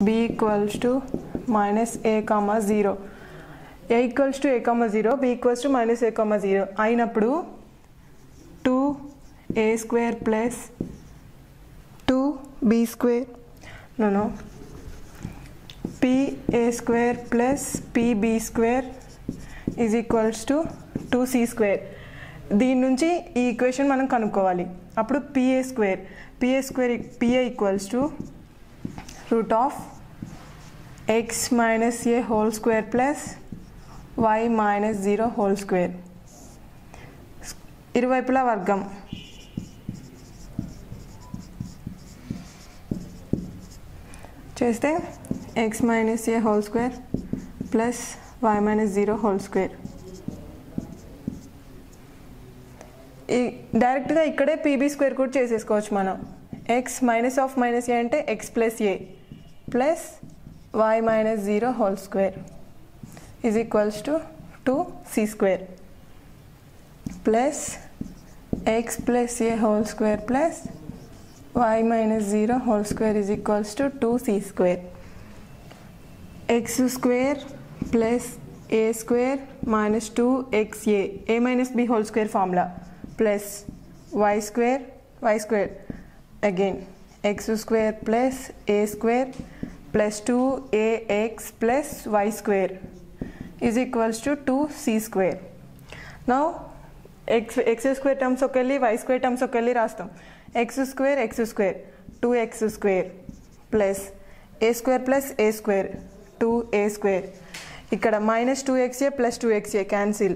b equals to minus a comma 0. a equals to a comma 0, b equals to minus a comma 0 అయినప్పుడు 2a square plus 2b square pa square plus pb square is equals to 2c square. దీని నుంచి ఈ equation మనం కనుక్కోవాలి. అప్పుడు pa equals to root of x minus a whole square plus y minus 0 whole square. ఇరువైపులా వర్గం. చేస్తే x minus a whole square plus y minus 0 whole square. డైరెక్ట్గా ఇక్కడే pb స్క్వేర్ కూడా చేసేసుకోవచ్చు మనం. x minus of minus a అంటే x plus a plus y minus 0 whole square is equals to 2c square plus x plus a whole square plus y minus 0 whole square is equals to 2c square. x square plus a square minus 2xa a minus b whole square formula plus y square again x square plus a square plus 2ax plus y square is equals to 2c square. Now x square terms okelli y square terms okelli rastam. x square 2x square plus a square 2a square ikkada minus 2xa plus 2xa cancel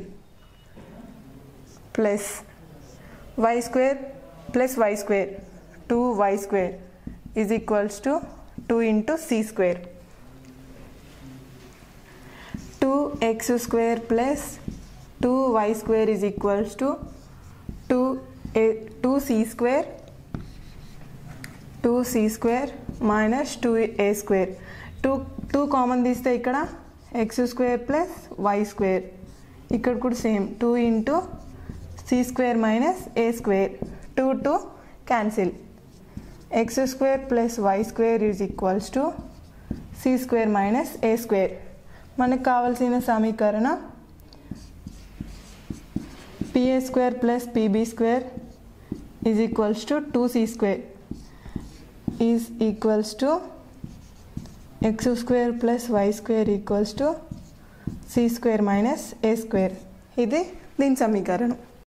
plus y square plus y square 2y square is equals to 2 into c square. 2x square plus 2y square is equals to 2c square minus 2a square. 2 common తీస్తే ఇక్కడ x square plus y square ఇక్కడ కూడా same 2 into c square minus a square 2 cancel. x square plus y square is equals to c square minus a square. మనకు కావాల్సిన సమీకరణం pa square plus pb square is equals to 2c square is equals to x square plus y square equals to c square minus a square. ఇది దీని సమీకరణం.